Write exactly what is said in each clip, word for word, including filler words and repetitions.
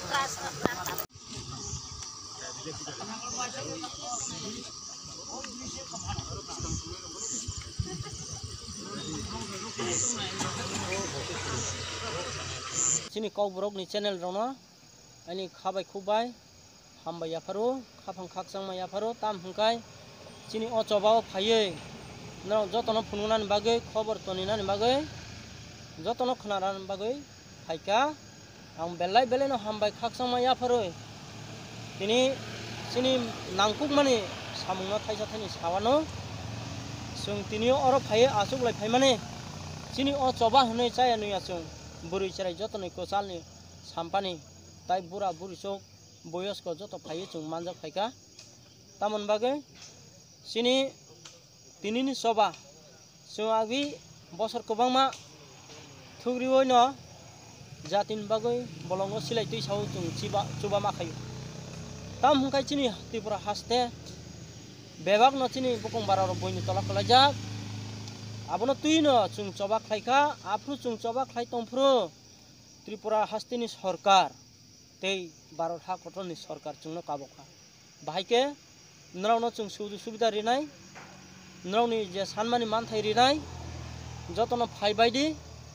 Sini kau borok ni channel rono ani khabai khubai hambai yafaru khafang khaksang ma yafaru tam hungkai sini o chobao phaiye no jotono phununan bagai khobor toninan bagai jotono khnaran bagai phaika ang belai belai no hambai khaksang ma yafaru tini sini nangkuk mani samungno thaisa thani sawano sung tinio oro phaiye asuk lai phai mane sini o choba hunai chaya nuya sung buri cerai joto ni kosal ni sampani tai bura buri sok boyos ko joto phaiye chung manjak phaika tamon bagai sini tini ni soba sung agi bosor kobangma thugriwoi no jatin bagai bolongo silai tui sau chung chiba chuba ma khayu tam hungkai chini tripura haste bebak no chini bokong bararo boini tola kolajak abono tuino chung chobak khaika afru chung chobak khai tongfru Tripura hastini sarkar tei Bharat ha kotoni sarkar chungno kabokha bahaike nrauno chung sudu subida rinai nrauni je sanmani manthai rinai jotono phaibaidi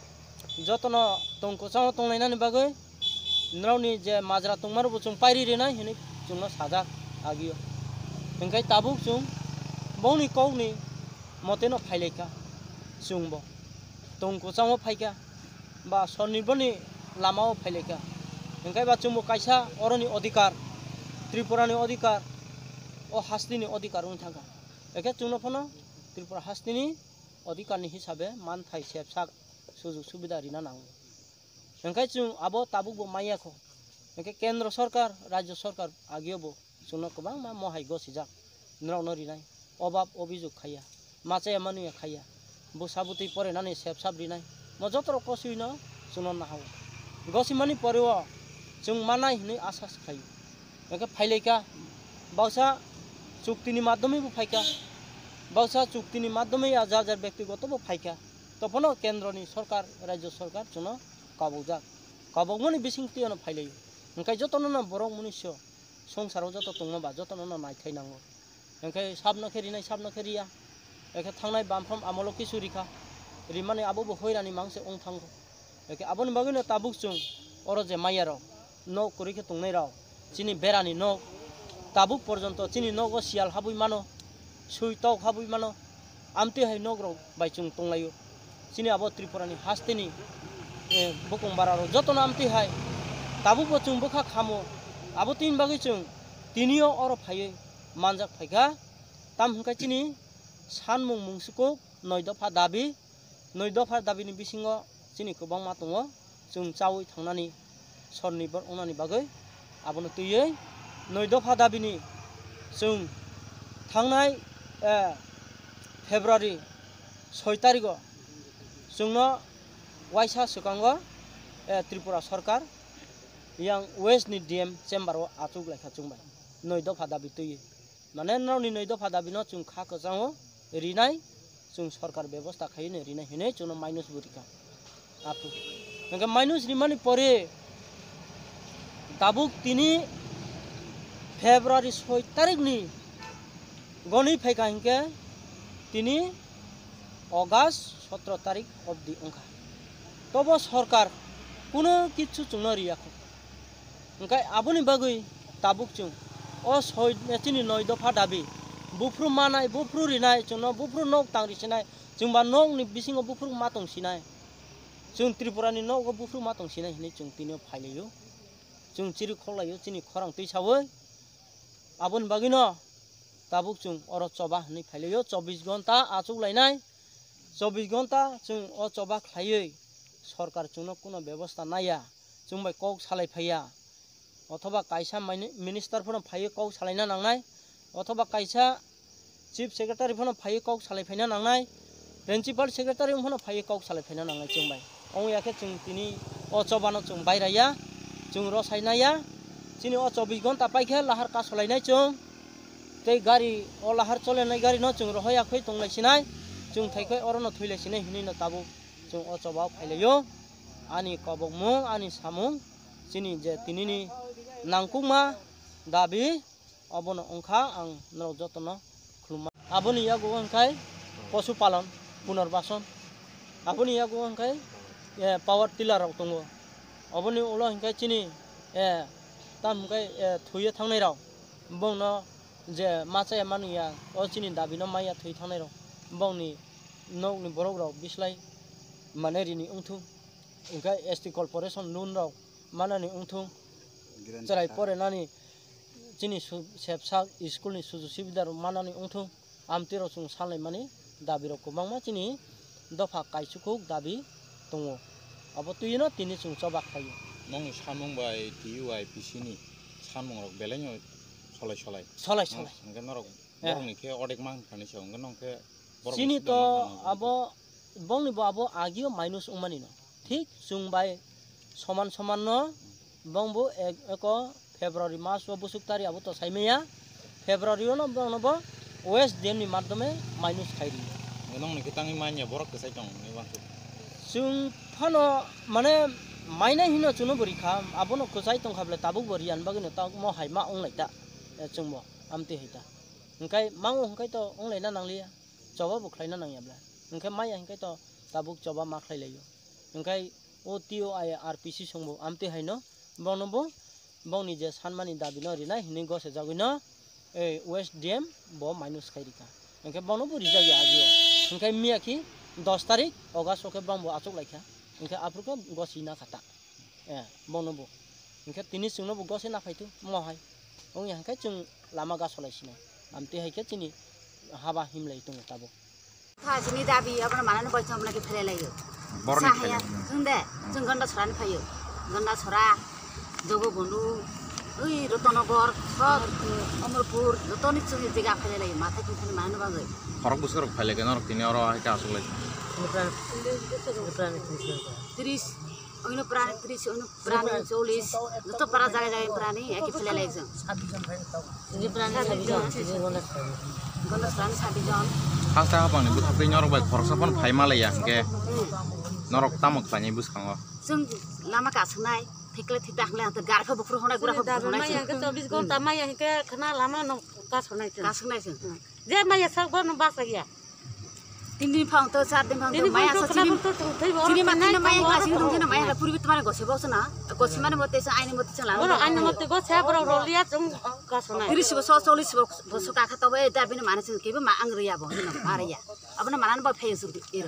jotono tongko chang tonglainani bagai nrauni je majra tongmaru chung pairi rinai hini chungno sajak agio engkai tabuk chung bongni kongni moteno phaileka chungbo tongko chango phaika ba sonirboni lamao phaileka engkai ba chungbo kaisa oroni adhikar Tripurani adhikar o hastini adhikar unthaga eke chungno phono Tripura hastini adhikarni hisabe manthai sepsak sujog subida rina nango engkai chung abo tabukbo maiyakho engkai kendra sarkar rajya sarkar agiobo chungno kobangma mohai gosijak nrauno rinai obab obijog khaya machaya manuya khaya busabuti pore nani sepsap rinai mo jotro kosuino sunon na hawo gosimani porewo chung manai hini asas khayu eke phaileka bausa chuktini madhyome bo phaika bausa chuktini madhyome jar jar ব্যক্তিগত bo phaika topono kendroni sarkar rajya sarkar chuno kabojak kabogmani bisingtiano phailayo engkai jotono na borok munisyo songsaro joto tongma jotono na naithai nango engkai sabno kherinai sabno kheriya eke thangnai bampham amolo kisurika rimane abo bo hoirani mangse ongthango eke aboni bagino tabuk chung oro je maiyaro no korike tongnai rao chini berani no tabuk porjonto chini nogo sial habui mano sui tok habui mano amti hai nogro bai chung tonglayo chini abo Tripurani hastini bokong bararo jotono amti hai tabuk bo chung bokha khamo abo tin bagi chung tinio oro phaiye manjak phaika tam hungkai chini sanmung mungsukuk noi dofa dabi noi dofa dabini bisingo chini kobangma tongo chung chawi thangnani sornibor onani bagai abono tuiye noi dofa dabini chung thangnai February six tarigo chungno waisa sukango Tripura sarkar yang west ni D M chamber o achuk laikha chungbai noi dofa dabi tuiye mane nrauni noi dofa dabino chung kha ko jango rinai chung sarkar ব্যবস্থা khaine rinai hine chuno minus burika apu engka minus rimani pore tabuk tini February six tarik ni goni phaika hingke tini August seventeen tarik obdi ongkha tobo sarkar kuno kichu chungno riyakho engkai aboni bagui tabuk chung o soi chini noi dofa dabi bufru manai bufru rinai chungno bufru nok tangri sinai chungba nok ni bisingo bufru matong sinai chung Tripurani nok bufru matong sinai hini chung tinio phailayo chung chiri kholayo chini khorang tui sawoi abon bagino tabuk chung oro choba hini phailayo চব্বিশ ঘন্টা achuk lainai চব্বিশ ঘন্টা chung o choba khlaioi sarkar chungno kuno ব্যবস্থা naya chungbai kok salai phaiya অথবা কাইসা minister phone ফাইয়ে কক সালাইনা নাংনাই অথবা কাইসা চিফ সেক্রেটারি ফোন ফাইয়ে কক সালাই ফাইনা নাংনাই প্রিন্সিপাল সেক্রেটারি ফোন ফাইয়ে কক সালাই ফাইনা নাংনাই চুংবাই অং याखे चुं तिनी ओ चबानो चुं बायराया चुं रसायनाया चिनि ओ चौबीस घंटा पाइखे लाहार का सलायनाय चुं तै गाड़ी ओ लाहार चलेनाय गाड़ी न चुं रहायाखै तंलायसिनाय चुं थाइखै अरनो थैलायसिनाय हिनिनो ताबु चुं ओ चबाव फाइलायो आनि कबकमुं आनि सामुं चिनि जे तिनिनि nangkukma dabi abono ongkha ang norok jotono khuluma aboni yago ongkai posu palon punarbason aboni yago ongkai e power tiller rok tongo aboni ulo ongkai chini e tam ongkai e thuye thangnai rok bongno je machaya manuya o chini dabi no maya thui thangnai rok bongni nokni borok rok bislai maneri ni ungthung ongkai S T corporation loan rok manani ungthung jarai pore nani chini sepsak school ni suju sibidar manani ungthung amti rok chung salai mani dabi rok kubangma chini dofa kaisukuk dabi tongo abo tuino tini chung chobak khayo nong samung bai T U I P C ni samung rok belenyo solai solai solai solai engke norok borong ni ke odek mang khani se engke nong ke chini to abo bongni bo abo agio minus umani no ঠিক চুংবাই সমান সমান ন বংবো এক ফেব্রুয়ারি মাস ও বুসুক তারি আবো তো সাইমেয়া ফেব্রুয়ারি ন বংনবো West Dame নি মাধ্যমে মাইনাস খাইরি নং নি কিতাংনি মাইয়া বরক কেসাই দং নি বানসু চুং ফানো মানে মাইনাই হিনো চুনো বরিখা আবনো কোসাই তং খাবলে তাবু বরিয়ান বাগিনো তা মো হাইমা অং লাইতা চুংবো আমতে হেতা ओंखाय मांग ओंखाय तो अं लायना नांलिया जबा बुख्लायना नांयाब्ला ओंखाय माया ओंखाय तो ताबुक जबा माख्लायलायो ओंखाय ओ T O I R P C संबो Amte हायनो बंनबो बंनि जे सानमानि दाबिनो रिना हिनि गसे जागैनो ए वेस्ट डेम बो माइनस खायरिका ओंखाय बंनबो रिजायो आगियो ओंखाय मियाखि दस तारिख अगस्त ओके बंबो आचक लायखा ओंखाय आफुरखो गसिना खाता ए बंनबो ओंखाय तिनि सुंनबो गसे ना फायतु महाय ओं यांखाय जों लामा गासलायसिना आमते हायखे चिनि हाबा हिमलाय दङ ताबो थाजिनि दाबि अपन मानानो बयस हमलाके फेलायो बरनि साहाया जोंदे जों गन्दा छरानि फायो गन्दा छरा जगो बनु ओइ रतनगर सब अमरपुर जतनि जोंनि जायगा फेलायो माथा किथानि मानानो बागै फरक बुसर फायलाके नरक तिनि अर हायके आसलाय त्रिस ओइनो प्राणी त्रिस ओइनो प्राणी चौलीस जत पारा जागा जागा प्राणी एके फेलायो जों जों प्राणी छब्बिस जन गन्दा छरानि छब्बिस जन हास्ता हाबांनि बुथाफै नरक बाय खरसाफोन फायमालाया के नरक तामक फायनि बुसखाङो जों लामा गासोनाय थेकले थेदाखले आंथ गारखो बुख्रु हनाय गुराखो बुख्रुनाय माया के चौबीस घंटा माया के खना लामा न गासनाय जों गासोनाय जों जे माया सकबो न बासा गया तीन दिन फाउं तो चार दिन फाउं तो माया सचिनी चिनी माथिनो माया गासिनो दंथेन माया पुरबि तमाने गसेबावसो ना गसे माने मतेस आइने मते जों लानो बरो आइने मते गसे बरो रोलिया जों गासनाय त्रिस बसो चौलीस बसो काखा तबे दाबिनो माने जों केबो मा आंग्रिया बो हिन आरिया अबन मानानो बा फेयो जों एर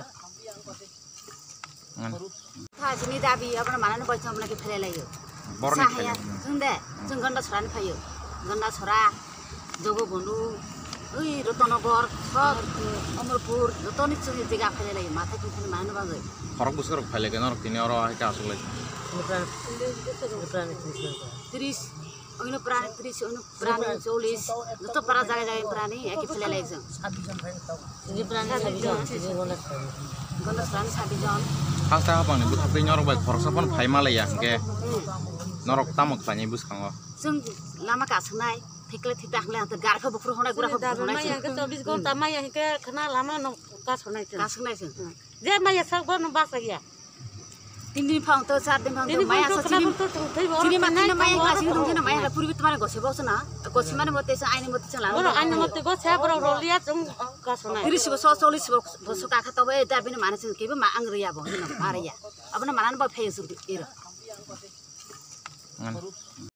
थाजिनि दाबि अपन मानानो बयस हमलाके फेलायो बरनि साहाया जोंदे जों गन्दा छरानि फायो गन्दा छरा जगो बनु ओइ रतनगर सब अमरपुर जतनि जोंनि जायगा फेलायो माथा किथानि मानानो बागै फरक बुसर फायलाके नरक तिनि अर हायके आसलाय त्रिस ओइनो प्राणी त्रिस ओइनो प्राणी चौलीस जत पारा जागा जागा प्राणी एके फेलायो जों जों प्राणी छब्बिस जन गन्दा छरानि छब्बिस जन हास्ता हाबांनि बुथाफै नरक बाय खरसाफोन फायमालाया के नरक तामक फायनि बुसखाङो जों लामा गासोनाय थेकले थेदाखले आंथ गारखो बुख्रु हनाय गुराखो बुख्रुनाय माया के चौबीस घंटा माया के खना लामा न गासनाय जों गासोनाय जों जे माया सकबो न बासा गया तीन दिन फाउं तो चार दिन फाउं तो माया सचिनी चिनी माथिनो माया गासिनो दंथेन माया पुरबि तमाने गसेबावसो ना गसे माने मतेस आइने मते जों लानो बरो आइने मते गसे बरो रोलिया जों गासनाय त्रिस बसो चौलीस बसो काखा तबे दाबिनो माने जों केबो मा आंग्रिया बो हिन आरिया अबन मानानो बा फेयो जों एर